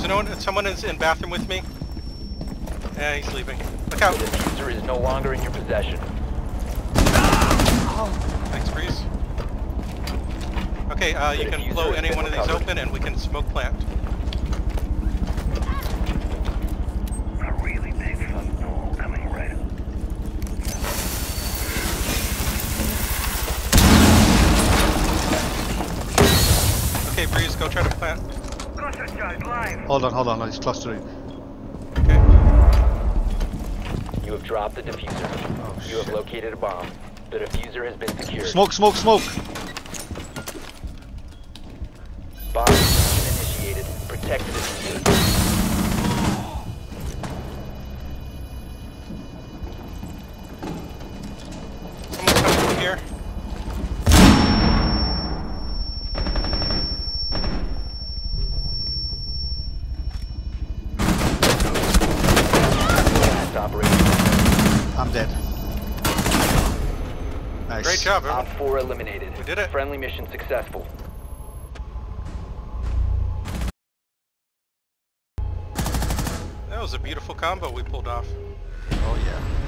know what? Someone is in bathroom with me. Yeah, he's leaving. Look out! The diffuser is no longer in your possession. Thanks, Breeze. Okay, you can blow any one of these open and we can smoke plant. A really big fuck no coming right up. Okay, Breeze, go try to plant. Cluster charge live. Hold on, it's clustering. Okay. You have dropped the diffuser. Oh, You have located a bomb. The diffuser has been secured. Smoke! Bomb mission initiated. Protect the diffuser. Someone's coming from here. Last operation. I'm dead. Nice. Great job, Op everyone. 4 eliminated. We did it. Friendly mission successful. That was a beautiful combo we pulled off. Oh yeah.